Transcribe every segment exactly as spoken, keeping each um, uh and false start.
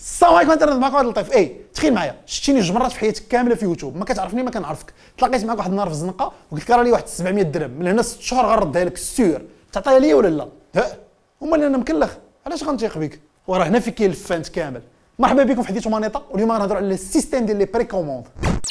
السلام عليكم، انت معك واحد اللطيف. اي تخيل معايا، شفتيني جوج مرات في حياتك كامله في يوتيوب، ما كتعرفني ما كنعرفك، تلاقيت معاك واحد النهار في الزنقه وقلت لك راه لي واحد سبعمية درهم من هنا ست شهور غنردها لك السيور، تعطيها ليا ولا لا؟ ها هما اللي انا مكلخ، علاش غنثيق بك؟ وراه هنا فين كاين الفانت كامل. مرحبا بكم في حديث مانيطه، واليوم غنهضروا على السيستيم ديال لي بري كوموند.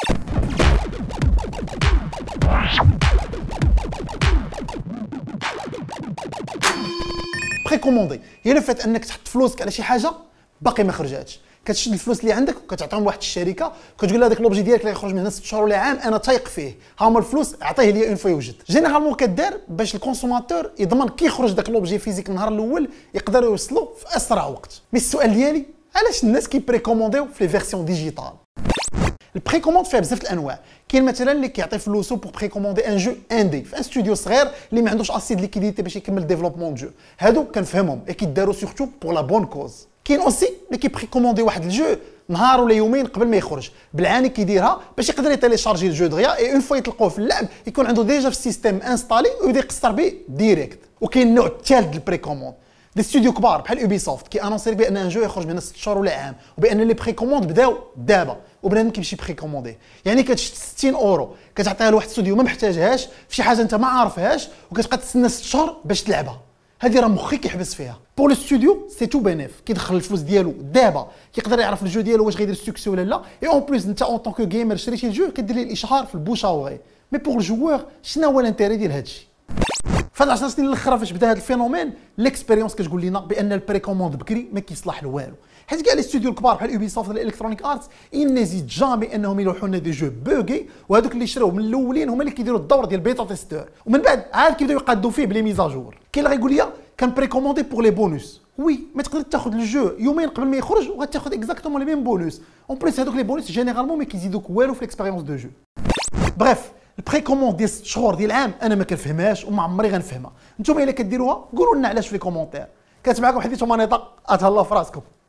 بري كوموندي هي الفات انك تحط فلوسك على شي حاجه باقي ما خرجاتش، كتشد الفلوس اللي عندك وكتعطيهم لواحد الشركه، كتقول لها هذاك لوبجي ديالك اللي يخرج من هنا ست شهور ولا عام انا تايق فيه، ها هما الفلوس عطيه ليا اون فوا يوجد. جينيرالمون كدار باش الكونسوماتور يضمن كي يخرج داك لوبجي فيزيك النهار الاول يقدروا يوصلوا في اسرع وقت. مي السؤال ديالي علاش الناس كيبري كومونديو في لي فيرسيون ديجيتال؟ البري كوموند فيها بزاف الانواع، كاين مثلا اللي كيعطي فلوسو بوغ بري كوموندي ان جو اندي في ان ستوديو صغير اللي ما عندوش اسي د ليكيديتي باش يكمل ديفلوبمون جو، هادو كنفهمهم اي كيداروا سورتو بوغ لا بون كوز. كاين اوسي اللي كيبري كوموندي واحد الجو نهار ولا يومين قبل ما يخرج، بالعاني كيديرها باش يقدر يتيليشارجي الجو دغيا اي اون فوا يطلقوه في اللعب يكون عنده ديجا في السيستيم انستالي ويبدا يقصر به ديريكت. وكاين النوع الثالث ديال البري كوموند، دي ستوديو كبار بحال اوبي سوفت كي انونسي بان ان جو يخرج من ست شهور ولا عام، وبان لي بري كوموند بداو دابا وبنادم كيمشي بري كوموندي، يعني كتشد ستين اورو كتعطيها لواحد الاستوديو ما محتاجهاش في شي حاجه انت ما عارفهاش وكتبقى تستنى ست شهور باش تلعبها. هذه راه مخي كيحبس فيها. بور لو ستوديو سي تو بينيف، كيدخل الفلوس ديالو دابا كيقدر يعرف الجو ديالو واش غيدير سوكسي ولا لا، اي اون بليس انت اون طونك جيمر شريتي الجو كدير ليه الاشهار في البوشاوغي. مي بور الجوار شنو هو الانتيري ديال هادشي؟ فهاد عشر سنين الاخرى فاش بدا هذا الفينومين ليكسبيريونس كتقول لنا بان البري كوموند بكري ما كيصلح لوالو، حيت كاع لي ستوديو الكبار بحال اوبي سوفت الالكترونيك ارتس ينزيد جامي انهم يلوحوا لنا دي جو بوغي، وهذوك اللي شراو من الاولين هما اللي كيديروا الدور ديال بيتا تيستور، ومن بعد عاد كيبداو يقادوا فيه بلي ميزاجور. كاين اللي غيقول لي كان بري كوموندي بور لي بونوس، وي ما تقدر تاخذ الجو يومين قبل ما يخرج وغتاخذ اكزاكتومون لي ميم بونوس، اون بليس هذوك لي بونوس جينيرالمون ما كيزيدوك والو في ليكسبيريونس دو جو. بريف البري كوموند ديال ست شهور ديال العام انا ما كنفهمهاش وما عمري غنفهمها، نتوما الا كديروها قولوا لنا علاش في لي كومونتير. كانت معكم حديث مانيطه، اتهلا في راسكم.